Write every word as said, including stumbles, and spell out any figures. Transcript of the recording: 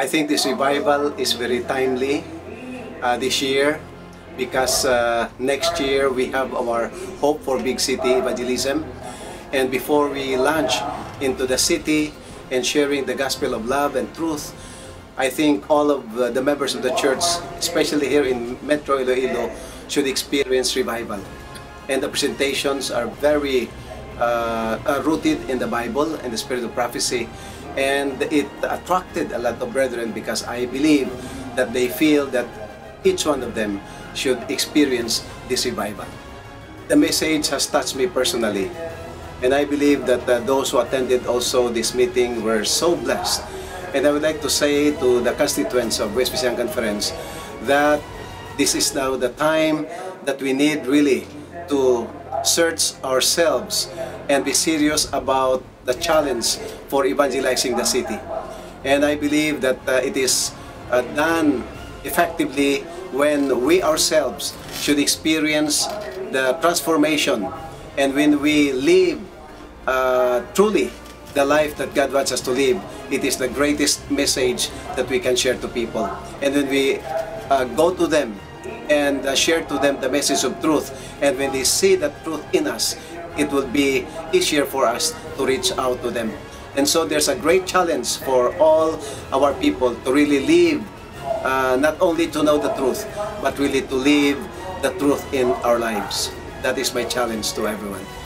I think this revival is very timely uh, this year because uh, next year we have our Hope for Big City Evangelism. And before we launch into the city and sharing the gospel of love and truth, I think all of uh, the members of the church, especially here in Metro Iloilo, should experience revival. And the presentations are very uh, uh, rooted in the Bible and the spirit of prophecy. And it attracted a lot of brethren because I believe that they feel that each one of them should experience this revival. The message has touched me personally. And I believe that uh, those who attended also this meeting were so blessed. And I would like to say to the constituents of West Visayas Conference that this is now the time that we need really to search ourselves and be serious about the challenge for evangelizing the city. And I believe that uh, it is uh, done effectively when we ourselves should experience the transformation and when we live uh, truly the life that God wants us to live. It is the greatest message that we can share to people. And when we uh, go to them and uh, share to them the message of truth, and when they see that truth in us, it will be easier for us to reach out to them. And so there's a great challenge for all our people to really live, uh, not only to know the truth, but really to live the truth in our lives. That is my challenge to everyone.